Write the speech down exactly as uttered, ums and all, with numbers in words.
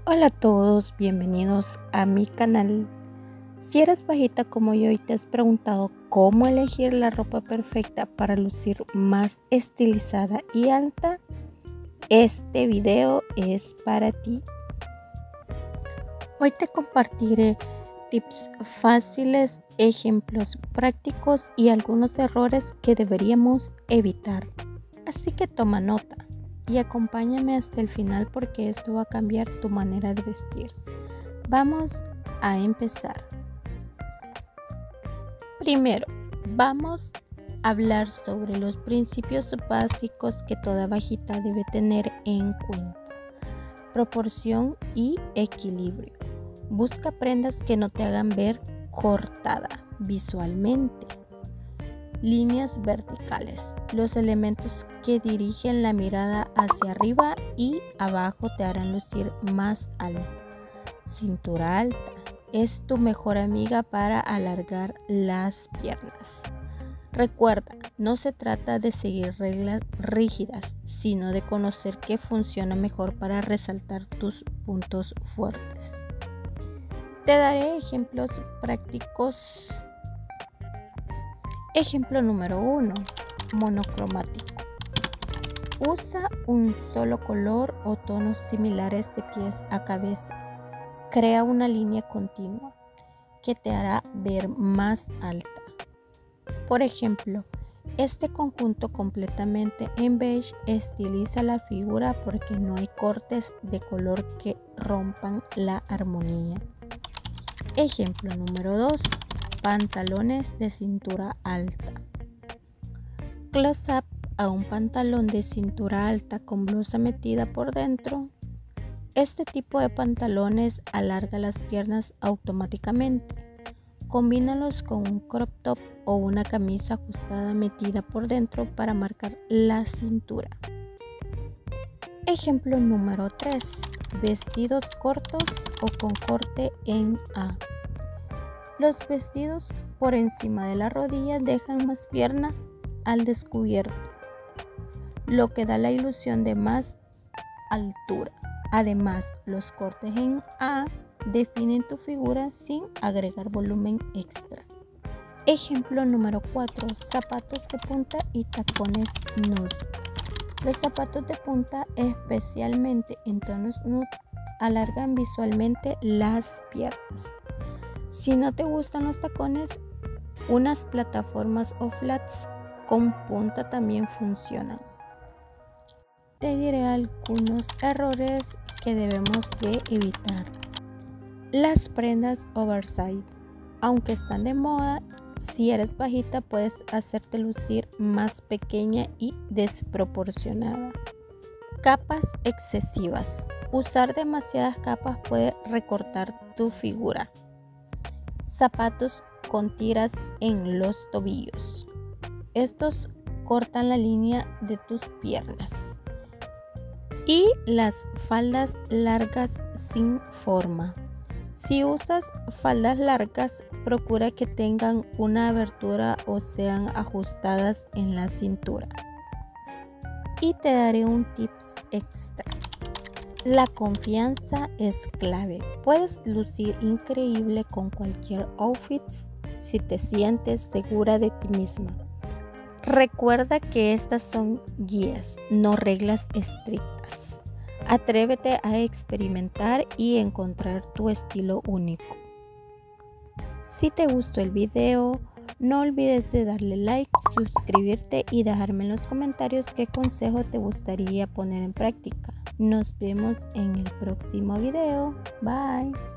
Hola a todos, bienvenidos a mi canal. Si eres bajita como yo y te has preguntado cómo elegir la ropa perfecta para lucir más estilizada y alta, este video es para ti. Hoy te compartiré tips fáciles, ejemplos prácticos y algunos errores que deberíamos evitar. Así que toma nota y acompáñame hasta el final porque esto va a cambiar tu manera de vestir. Vamos a empezar. Primero, vamos a hablar sobre los principios básicos que toda bajita debe tener en cuenta. Proporción y equilibrio. Busca prendas que no te hagan ver cortada visualmente. Líneas verticales. Los elementos que dirigen la mirada hacia arriba y abajo te harán lucir más alta. Cintura alta. Es tu mejor amiga para alargar las piernas. Recuerda, no se trata de seguir reglas rígidas, sino de conocer qué funciona mejor para resaltar tus puntos fuertes. Te daré ejemplos prácticos. Ejemplo número uno. Monocromático. Usa un solo color o tonos similares de pies a cabeza. Crea una línea continua que te hará ver más alta. Por ejemplo, este conjunto completamente en beige estiliza la figura porque no hay cortes de color que rompan la armonía. Ejemplo número dos. Pantalones de cintura alta. Close up a un pantalón de cintura alta con blusa metida por dentro. Este tipo de pantalones alarga las piernas automáticamente. Combínalos con un crop top o una camisa ajustada metida por dentro para marcar la cintura. Ejemplo número tres. Vestidos cortos o con corte en A. Los vestidos por encima de la rodilla dejan más pierna al descubierto, lo que da la ilusión de más altura. Además, los cortes en A definen tu figura sin agregar volumen extra. Ejemplo número cuatro. Zapatos de punta y tacones nude. Los zapatos de punta, especialmente en tonos nude, alargan visualmente las piernas. Si no te gustan los tacones, unas plataformas o flats con punta también funcionan. Te diré algunos errores que debemos de evitar. Las prendas oversize. Aunque están de moda, si eres bajita puedes hacerte lucir más pequeña y desproporcionada. Capas excesivas. Usar demasiadas capas puede recortar tu figura. Zapatos con tiras en los tobillos. Estos cortan la línea de tus piernas. Y las faldas largas sin forma. Si usas faldas largas, procura que tengan una abertura o sean ajustadas en la cintura. Y te daré un tips extra. La confianza es clave. Puedes lucir increíble con cualquier outfit si te sientes segura de ti misma. Recuerda que estas son guías, no reglas estrictas. Atrévete a experimentar y encontrar tu estilo único. Si te gustó el video, no olvides de darle like, suscribirte y dejarme en los comentarios qué consejo te gustaría poner en práctica. Nos vemos en el próximo video. Bye.